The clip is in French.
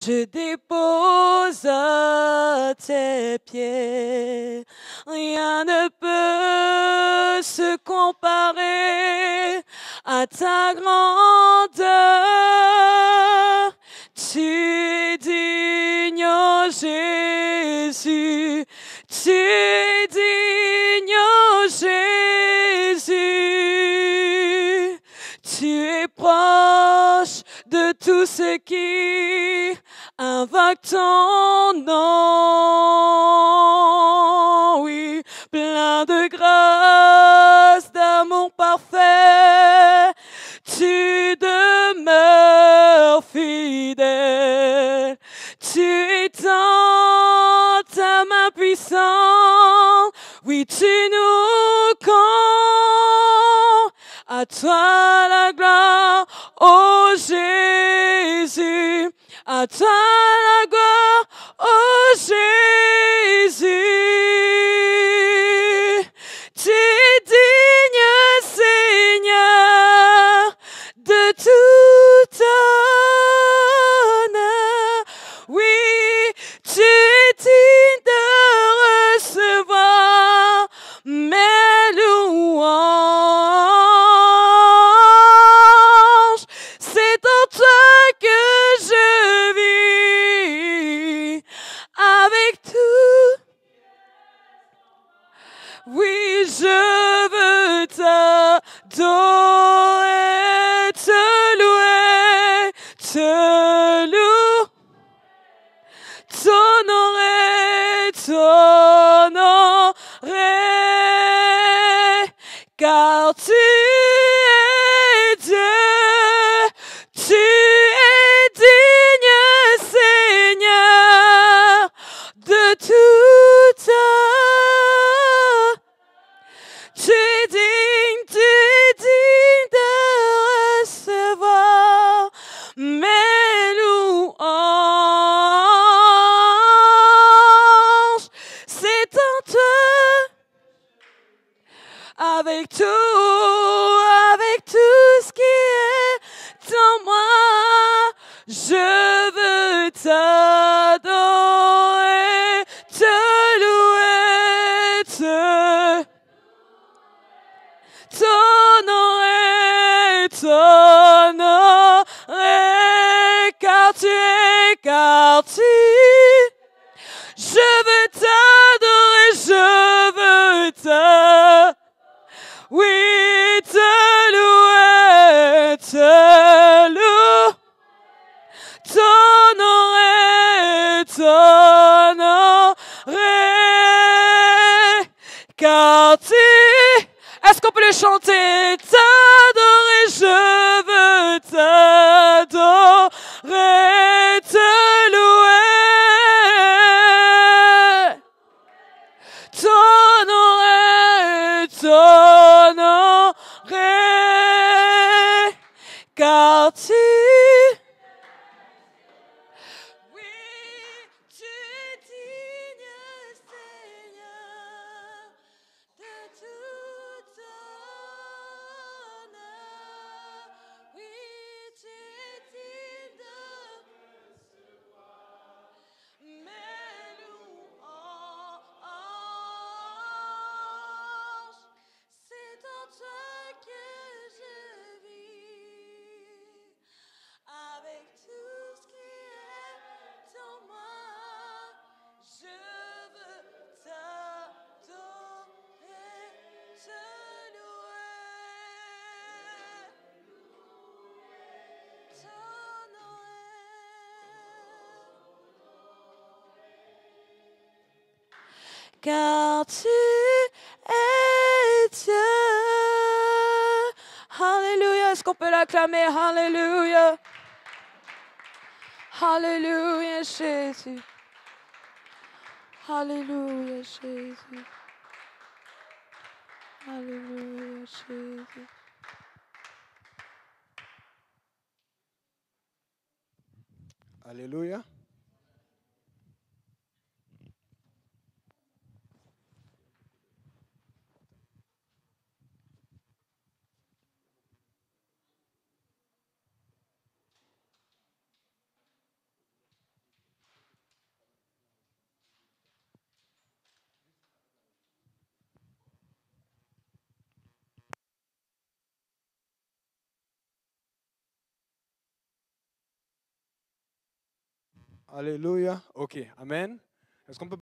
je dépose à tes pieds. Rien ne peut se comparer à ta grandeur. Tu es digne, oh Jésus. Tu es digne, oh Jésus. Tu es proche de tous ceux qui invoquent ton nom. Oui, plein de grâce, d'amour parfait. Tu demeures fidèle. Tu étends ta main puissante. Oui, tu nous conduis. À toi la gloire, ô Jésus. À toi la gloire, ô Jésus. Tu es digne, Seigneur, de tout honneur. Oui, tu es digne de recevoir mes louanges. C'est en toi que je vis avec tout. Oui, je veux t'adorer, te louer, t'honorer, car tu es Dieu, tu es digne, Seigneur, de tout honneur. Tu es digne de recevoir mes louanges. C'est en toi, avec tout ce qui est en moi, je veux t'adorer, te louer, t'honorer, car tu, je veux t'adorer, oui, te louer, t'honorer, car tu, est-ce qu'on peut le chanter? T'adorer, je veux t'adorer, te louer, t'honorer, car tu, oui, tu es digne, Seigneur, de tout honneur. Oui, tu es digne de recevoir mes louanges. C'est en toi que je vis, avec tout ce qui est en moi. Je veux t'adorer, te louer, t'honorer, car tu es Dieu. Alléluia, est-ce qu'on peut l'acclamer? Alléluia. Alléluia, Jésus. Alléluia, Jésus. Alléluia, Jésus. Alléluia. Alléluia. OK. Amen. Est-ce qu'on peut